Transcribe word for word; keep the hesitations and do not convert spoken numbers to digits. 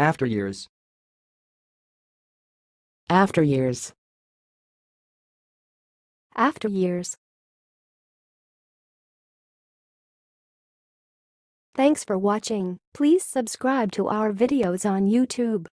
Afteryears. Afteryears. Afteryears. Thanks for watching. Please subscribe to our videos on YouTube.